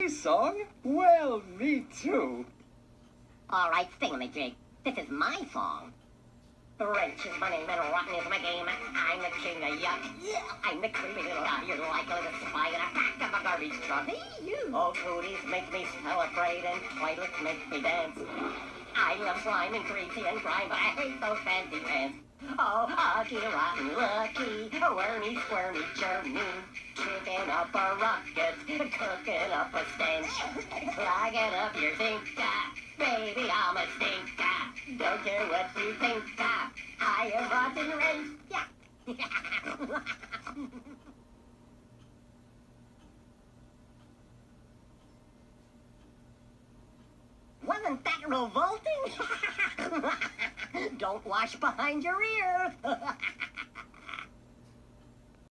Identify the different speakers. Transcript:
Speaker 1: Song? Well, me too.
Speaker 2: All right, thingamajig. This is my song. The wrench is my name and rotten is my game. I'm the king of yuck. I'm the creepy little you're like a little spy in a pack of a garbage truck. Oh, cooties make me celebrate and toilets make me dance. I love slime and Greasy and Grime, but I hate those fancy pants. Oh, Ucky, rotten, lucky, wormy, squirmy, journey, kicking up a rocket, cooking up a stench, clogging up your thinker, baby, I'm a stinker, don't care what you think, I am rotten wrench, yeah. Wasn't that revolting? Don't wash behind your ear.